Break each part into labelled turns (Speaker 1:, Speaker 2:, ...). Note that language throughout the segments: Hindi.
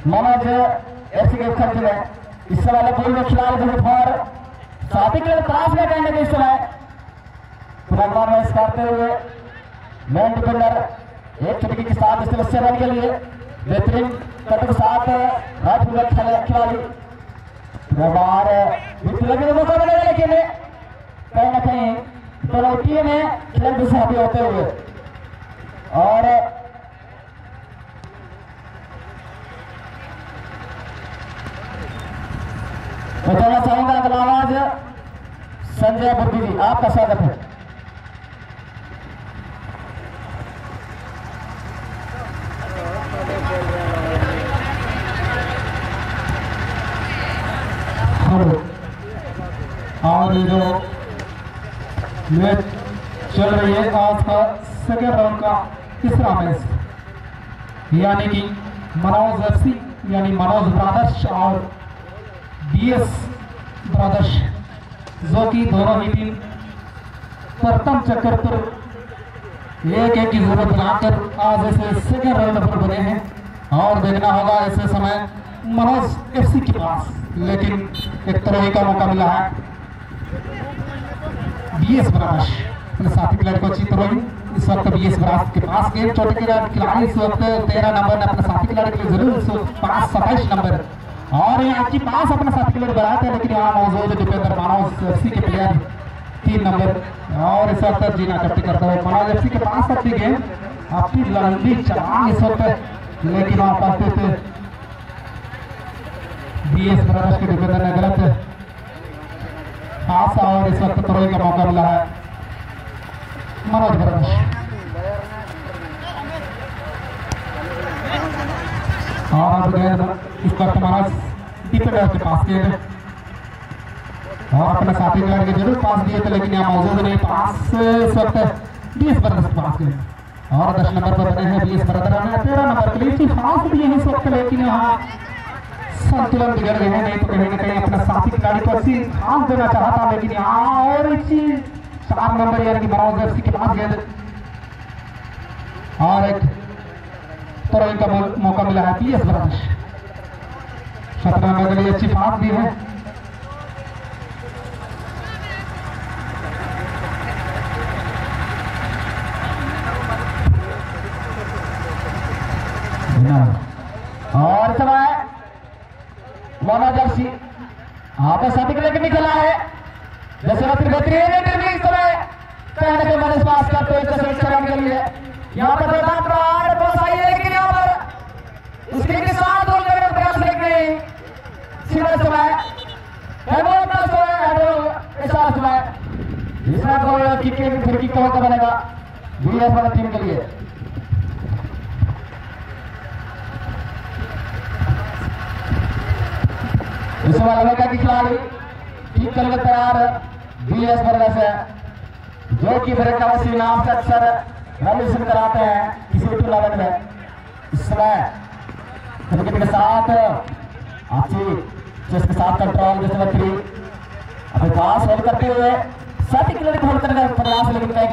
Speaker 1: मनोज एफसी के खर्च में इस समय पूल में खिलाड़ी जो फॉर साथी के तलाश में कहने के इस समय पुनर्वार में करते हुए मेन डिफेंडर एक चुटकी के साथ इस समस्या रन के लिए बेहतरीन कट के साथ राइट फुल खिलाड़ी बाहर लगे मौका मिलेगा, लेकिन कहीं ना कहीं दोनों टीम में खिलाड़ी से हावी होते हुए और बताना चाहूंगा अगला आवाज संजय बुद्धि जी, आपका स्वागत है।
Speaker 2: और जो मैच चल रही है आज का सेकेंड राउंड का तीसरा मैच, यानी कि मनोज एफसी यानी मनोज ब्रदर्स और बीएस ब्रदर्स, जो कि दोनों ही टीम प्रथम चक्कर पर एक की जरूरत बनाकर आज ऐसे सेकेंड राउंड पर बने हैं। और देखना होगा ऐसे समय मनोज एफसी के पास लेकिन एक तरह का मौका मिला है बीएस ब्रदर्स अपने साथी खिलाड़ी को अच्छी तरह इस वक्त बीएस ब्रदर्स के पास गेम छोटे खिलाड़ी इस वक्त 13 नंबर ने अपने साथी खिलाड़ी के लिए जरूर 27 नंबर और यहाँ के पास अपना साथी खिलाड़ी बढ़ाते हैं, लेकिन यहाँ मौजूद डिफेंडर मनोज एफसी के प्लेयर 3 नंबर और इस वक्त जीना कट्टी करता है मनोज एफसी के पास अपनी गेम अपनी लंबी चलान इस वक्त, लेकिन वहां पर बीएस ब्रदर्स के डिफेंडर ने गलत पास और इस वक्त थ्रोइंग का मौका मिला है मनोज ब्रदर्स। और अब इस वक्त मनोज डिफेंडर के पास गेंद और अपने साथी खिलाड़ी के जरूर पास दिए थे, लेकिन यहाँ मौजूद नहीं पास इस वक्त बीएस ब्रदर्स के पास गेंद और 10 नंबर पर बने हैं बीएस ब्रदर ने 13 नंबर के लिए पास दिए हैं इस वक्त, लेकिन यहाँ संतुलन बिगड़ गए हैं। नहीं तो कहीं ना कहीं अपना साथी खिलाड़ी को अच्छी घास देना चाहता, लेकिन यहाँ और अच्छी 4 नंबर यानी कि मनोज एफसी के पास गेंद और एक थ्रोइंग का मौका मिला है बीएस ब्रदर्स। 17 नंबर के लिए अच्छी पास दी है
Speaker 1: और समय मनोज एफसी आपका साथी के लेकर निकला है जैसे बेहतरीन इस समय कहने के मनोज पास करते हुए के लिए यहाँ पर बहुत आई है, लेकिन यहाँ पर इसके साथ प्रयास लेकर समय फिर का मौका बनेगा बीएस वाला टीम के लिए। इस समय लगेगा कि खिलाड़ी ठीक करके तैयार बीएस ब्रदर्स है, जो कि मेरे कवसी नाम से अक्सर रन कराते हैं किसी भी टूर्नामेंट में। इस समय क्रिकेट के साथ अच्छी चेस के साथ कंट्रोल जैसे व्यक्ति अपने पास होल्ड करते हुए साथी खिलाड़ी को होल्ड करने का प्रयास, लेकिन कहीं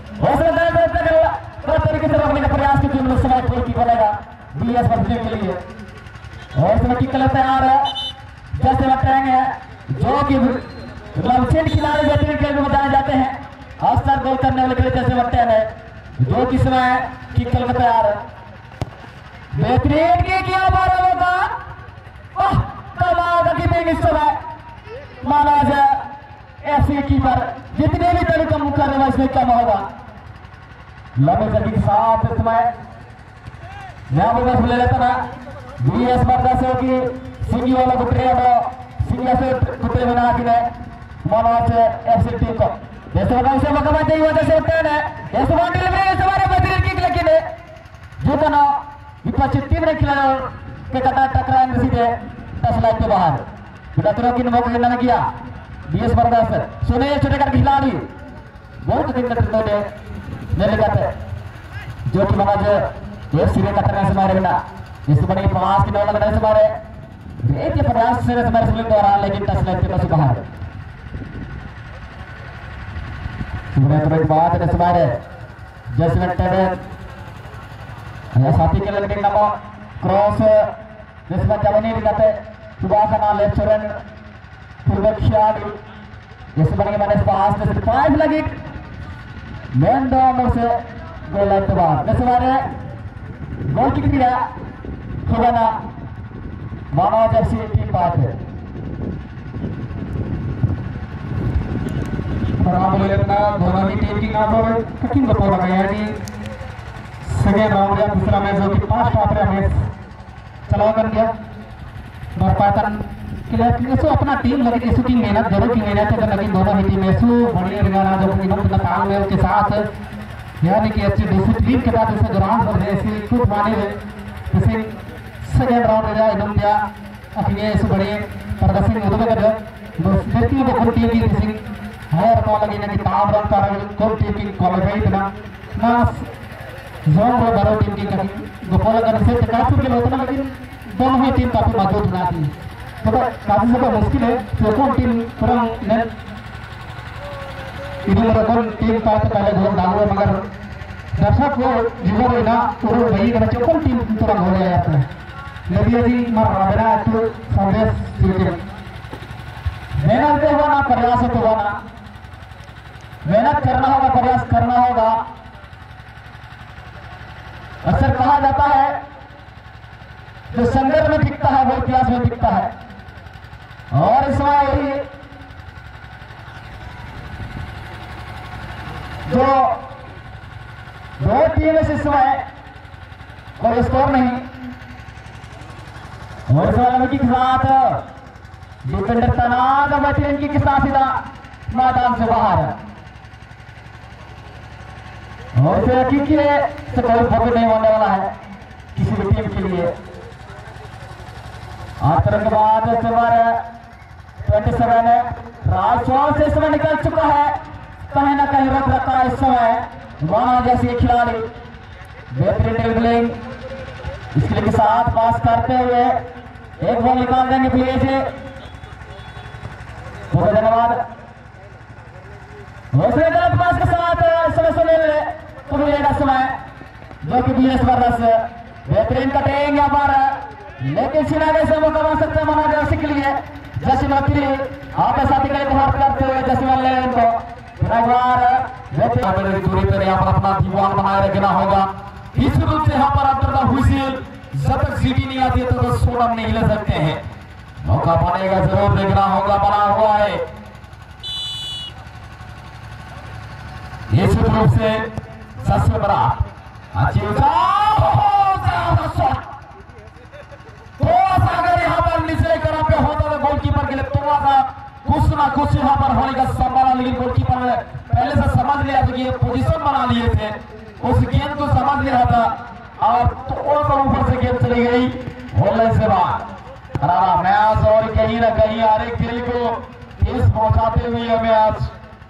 Speaker 1: तरीके से रोकने का प्रयास की टीम समय कोई की बनेगा बीएस ब्रदर्स के लिए। और इसमें किक करने तैयार है जैसे बताएंगे जो कि लमचेन खिलाड़ी बेहतरीन खेल में बताए जाते हैं अक्सर गोल करने वाले खेल जैसे बनते हैं, जो कि समय किक करने तैयार है बेहतरीन किया बारह का कमाल कीपिंग इस समय महाराज एफसी कीपर जितने भी तेल कम करने वाले इसमें कम होगा लंबे जल्दी के साथ इस समय यहाँ ले लेता था बीएस ब्रदर्स होगी सिंगी वाला गुटरे सिंगिया से गुटरे बना के मनोज एफसी टीम को जैसे से मौका चाहिए जैसे होते हैं ऐसे डिलीवरी हमारे बेहतरीन किक, लेकिन जो तो ना विपक्षी टीम ने खिलाया के कटा टकराएंगे सीधे 10 लाइन के बाहर बेटा तुरंत की मौका नहीं किया बीएस ब्रदर्स सुने छोटे करके खिलाड़ी बहुत दिन ने लगाते जो कि मनोज एफसी में कटरने से मारे बिना जिस बड़ी प्रवास की नौला लगाने से मारे एक प्रयास से हमारे स्लिप दौरान, लेकिन 10 लाइन के पास बाहर बाद जजमेंट साथी के लड़के क्रॉस जिसमें जवनी दिखाते सुबासना लेफ्टोरेंट पूर्वक्षादी जिस बनेंगे मैंने पास से 5 लगी मेन दोनों से गोल इतबार जिस बारे गोल की क्रिया सुबना मनोज एफसी टीम बात है
Speaker 2: दोनों ही टीम की कुकिंग को लगाया जी सेकेंड राउंड या दूसरा मैच जो कि 5 टापरे मैच चला कर दिया बरपातन के सो अपना टीम लगे इसो की मेहनत जरूर की मेहनत है लेकिन दोनों ही टीम ऐसो बढ़िया लगाना जो कि इन्होंने ताल में उसके साथ यानी कि अच्छी डिसिप्लिन के साथ इसे दौरान कर रहे ऐसी कुछ माने जैसे सेकेंड राउंड या इन्होंने दिया अपने ऐसे बड़े प्रदर्शन उधर कर व्यक्ति को टीम की जैसे हर कॉल लगी ना कि ताम रन कर कोई टीम की क्वालिफाई ना ना जोन वो बारो टीम की कभी गोपाल अगर से काफी के होता लेकिन दोनों ही टीम काफी मजबूत बनाती तो काफी ज्यादा मुश्किल है तो कौन टीम पूरा ने इधर कौन टीम का तो पहले गोल डालो मगर दर्शक को जीवन ना पूरा वही का कौन टीम पूरा हो गया जाता है यदि यदि मर रहा तो संदेश देते मेहनत से हुआ ना प्रयास से हुआ ना मेहनत करना होगा प्रयास करना होगा अक्सर कहा जाता है जो संघर्ष में दिखता है वो क्लास में दिखता है और इस समय यही जो दो टीम इस समय कोई स्कोर नहीं और इस समय के साथ डिफेंडर तनाव बैठे इनकी के साथ सीधा मैदान से बाहर है और फिर क्योंकि से कोई फोकस नहीं होने वाला है किसी भी टीम के लिए आखिर के बाद 27 है राजचौर से इस समय निकल चुका है कहीं ना कहीं रख रखा है इस समय वाना जैसे खिलाड़ी बेहतरीन ड्रिबलिंग इसके के साथ पास करते हुए एक बॉल निकाल देंगे प्लेयर से बहुत धन्यवाद पास के साथ समय सुनील तो मिलेगा समय जो कि बीएस बरस बेहतरीन कटेंगे यहाँ पर लेकिन सिनारे से मौका बन सकते हैं मना जैसे के लिए जैसे नौकरी आप साथी के लिए गुहार करते हुए जैसे वाले इनको दूरी पर यहाँ पर अपना दीवान बनाए रखना होगा इस रूप से यहाँ पर अंदर का हुइसिल जब तक सीटी नहीं आती है तो सोनम नहीं ले सकते हैं मौका बनेगा जरूर देखना होगा बना हुआ है निश्चित रूप से सबसे बड़ा अच्छी थोड़ा सा अगर यहाँ पर निचले करा पे होता तो गोलकीपर के लिए थोड़ा सा कुछ ना कुछ यहाँ पर होने का संभावना लेकिन गोलकीपर ने पहले से समझ लिया था कि ये पोजीशन बना लिए थे उस गेंद को समझ लिया था और थोड़ा सा ऊपर से गेंद चली गई होने से बाहर हराना मैच और कहीं ना कहीं हर एक दिल को ठेस पहुंचाते हुए हमें आज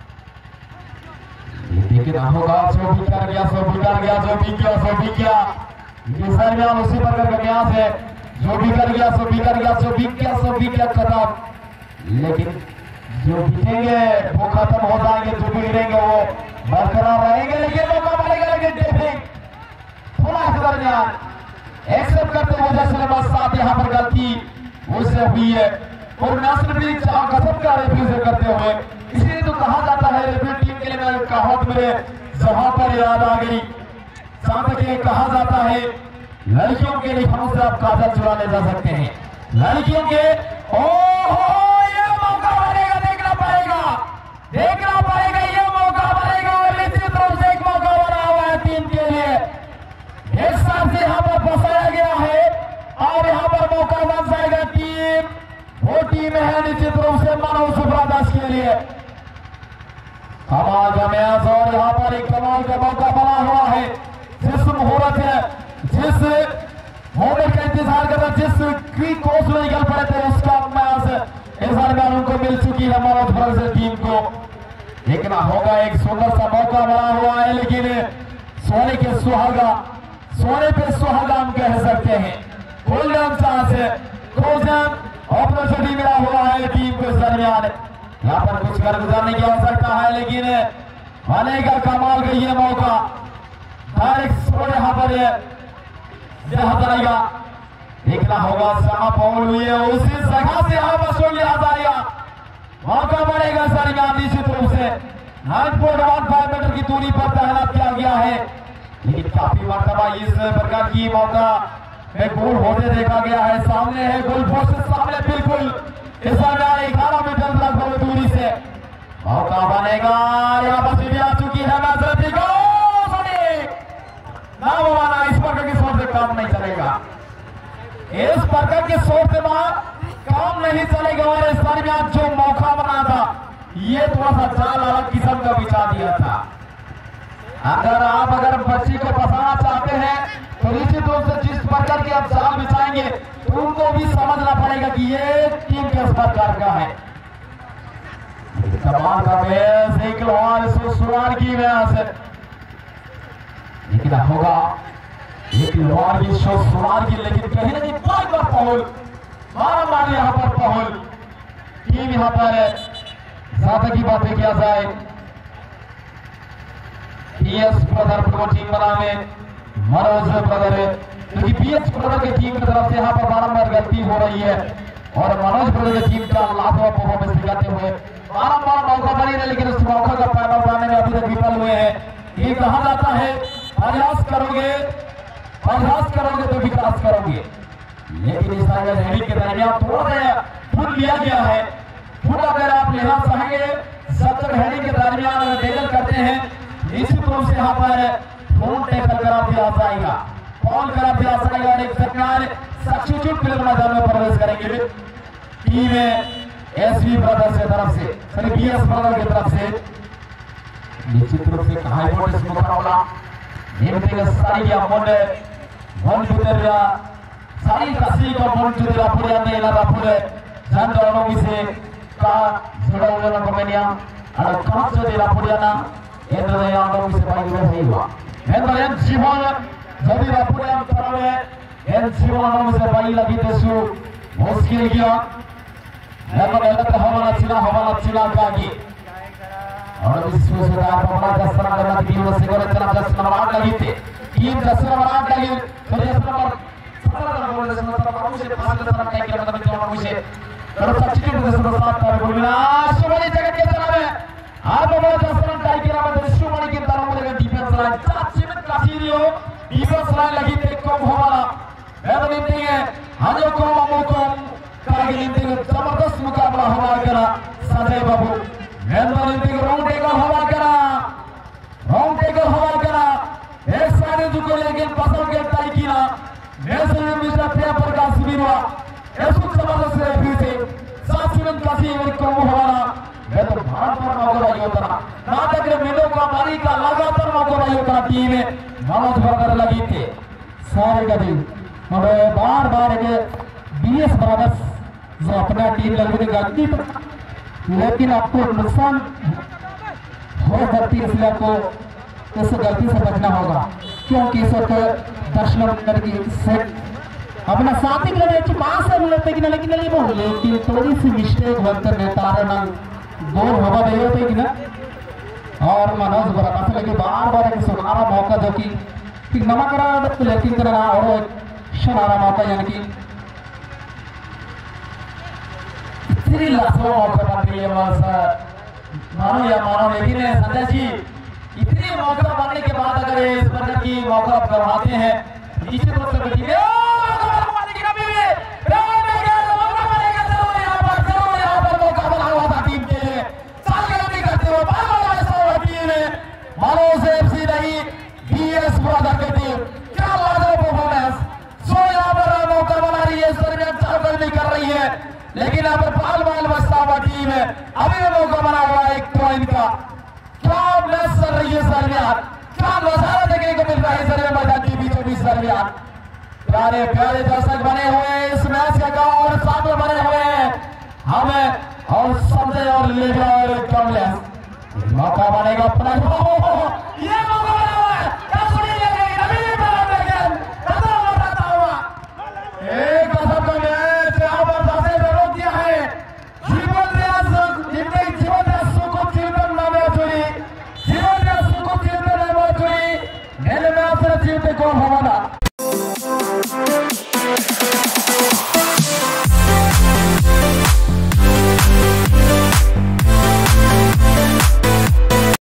Speaker 2: लेकिन होगा जो भी कर गया सो भी कर गया जो भी किया सो भी किया ये सरमियान उसी प्रकार का न्यास है जो भी कर गया सो भी कर गया जो भी किया सो भी किया खत्म लेकिन जो जीतेंगे वो खत्म हो जाएंगे जो भी गिरेंगे वो बरकरार रहेंगे लेकिन मौका मिलेगा लेकिन टेपिंग थोड़ा सा दरमियान एक्सेप्ट करते हुए जैसे बस साथ यहाँ पर गलती उससे हुई है और नेशनल भी खत्म का रेफरी से करते हुए इसलिए तो कहा जाता है रेफरी टीम के लिए मैं कहावत मेरे जहां पर याद आ गई साथ ही कहा जाता है लड़कियों के लिए हमसे आप काजल चुरा ले जा सकते हैं लड़कियों के ये मौका बनेगा देखना पड़ेगा ये मौका बनेगा और निश्चित रूप से एक मौका बना हुआ है टीम के लिए एक साथ से यहाँ पर फंसाया गया है और यहाँ पर मौका बन जाएगा टीम वो टीम है निश्चित रूप से मानव सुब्रा दास के लिए कमाल का मैच और यहाँ पर एक कमाल का मौका बना हुआ है जिस मुहूर्त है जिस मोमेंट का इंतजार कर रहे जिस क्विक कोर्स में निकल पड़े थे उसका मैच इस बार उनको मिल चुकी है मनोज से टीम को लेकिन होगा एक सुंदर सा मौका बना हुआ है लेकिन सोने के सुहागा सोने पे सुहागा हम कह सकते हैं गोल्डन चांस है गोल्डन अपॉर्चुनिटी मिला हुआ है टीम को इस दरमियान यहाँ पर कुछ कर गुजारने की आवश्यकता है लेकिन आने का कमाल का ये मौका डायरेक्ट यहाँ पर रहेगा
Speaker 1: देखना होगा जहां फाउल हुई है उसी जगह से यहाँ पर लिया जाएगा। मौका बढ़ेगा सर यहाँ निश्चित रूप से 9.15 मीटर की दूरी पर तैनात किया गया है, लेकिन काफी मरतबा इस प्रकार की मौका में गोल होते देखा गया है। सामने है गोल पोस्ट, सामने बिल्कुल इस 11 मीटर लगभग दूरी से मौका बनेगा। यहाँ पर सीधी आ चुकी है मैच ना बना, इस प्रकार की सोच से काम नहीं चलेगा, इस प्रकार के सोच से काम नहीं चलेगा। और इस दरमियान जो मौका बना था ये थोड़ा सा जाल अलग किस्म का बिछा दिया था। अगर बच्ची को फंसाना चाहते हैं तो निश्चित रूप से जिस प्रकार के आप जाल बिछाएंगे तो उनको भी समझना पड़ेगा कि ये टीम किस प्रकार का है। कमाल का मैच, एक लोहार सुरार की मैच, लेकिन होगा एक लोहार की सुरार की, लेकिन कहीं ना कहीं बार बार फाउल, बार यहाँ पर फाउल। टीम यहाँ पर ज्यादा की बातें किया जाए पीएस ब्रदर को टीम बनाने मनोज ब्रदर है, क्योंकि पीएस ब्रदर की टीम की तरफ से यहाँ पर बारंबार गलती हो रही है और मनोज ब्रदर की टीम का लाजवाब परफॉर्मेंस दिखाते हुए बारंबार मौका बनी रहे, लेकिन उस मौका का फायदा उठाने में अभी तक विफल हुए हैं। ये कहा जाता है प्रयास करोगे तो विकास करोगे, लेकिन इस तरह हेडिंग के दरमियान थोड़ा सा फुट लिया गया है। फुट अगर आप लेना चाहेंगे जब तक हेडिंग के दरमियान अगर टैकल करते हैं निश्चित रूप से यहाँ पर फोन टैकल करा दिया जाएगा, फॉल करा दिया जाएगा और एक सरकार सब्स्टिट्यूट प्लेयर मैदान में प्रवेश करेंगे टीम एसवी ब्रदर्स की तरफ से, सॉरी बीएस ब्रदर की तरफ से। निश्चित रूप से हाई वोल्टेज मुकाबला निम्न सारी अमोने वन जुतेरा सारी कसी का वन जुतेरा पूरे अंदर इलाका पूरे जानदारों में से का जुड़ा हुआ ना कमेनिया अगर कौन सा दिला पूरे ना केंद्र में आंदोलन में से पाई हुए नहीं हुआ केंद्र में जीवन जब भी पूरे अंतर में इन जीवनों में से पाई लगी देशु मुश्किल किया लेकिन ऐसा हमारा चिना कागी और विश्व से आप दस्ताना करना की टीम से करे चला 10 नंबर लगी थे टीम 10 नंबर लगी तो 10 नंबर 17 नंबर 10 नंबर से 5 नंबर का क्या मतलब है मुझे और सब्स्टिट्यूट 10 नंबर 7 पर बोलना शुभनी जगत के तरफ है आप बोलो 10 नंबर टाई के नाम शुभनी की तरफ बोलेगा डिफेंस लाइन 4 सीमित कासीरियो डिफेंस लाइन लगी थे कम होवाला मैं तो नहीं है हाजो को अमुकम कागे नहीं जबरदस्त मुकाबला हुआ करा संजय बाबू मेहरबानी राउंड टेकल हवा करा एक साइड जुको लेकिन पसंद के टाई किया नेशनल में मिस्टर पेपर का शिविर हुआ ऐसा जबरदस्त रेफरी से 7 सीजन का शिविर कम हुआ मैं तो भारत पर मौका नहीं होता नाटक में मेडो का मारी का लगातार मौका नहीं होता टीम में मनोज ब्रदर लगी थे सारे का दिन और बार के बीएस ब्रदर्स जो अपना टीम लगी गलती लेकिन आपको नुकसान हो सकती है, इसलिए आपको इस गलती से बचना होगा क्योंकि इस वक्त दर्शनों की सेट अपना साथी के पास है लेकिन थोड़ी सी मिस्टेक बनकर नेतारा गोल हवा दे होते कि ना और मनोज बराबर से लेकिन बार एक सुनहरा मौका जो कि नमा करा लेकिन करना और शनारा मौका यानी कि इतनी लाखों मौका बन रही है मानो या मानो, लेकिन संजय जी इतनी मौका बनने के बाद अगर इस प्रकार की मौका आप करवाते हैं निश्चित रूप से लेकिन यहाँ पर बाल बचता हुआ टीम है अभी भी मौका बना हुआ 1 पॉइंट का। क्या मैच चल रही है दरमियान, क्या नजारा देखने को मिल रहा है सर मैदान के बीचों बीच दरमियान। प्यारे प्यारे दर्शक बने हुए इस मैच का गाँव और साथ में बने हुए हैं हमें और संजय और लेजा और कमलेश मौका बनेगा अपना ये मौका बना हुआ है एक दशक का मैच यहाँ पर जीवन सुख चिंतन कौन होगा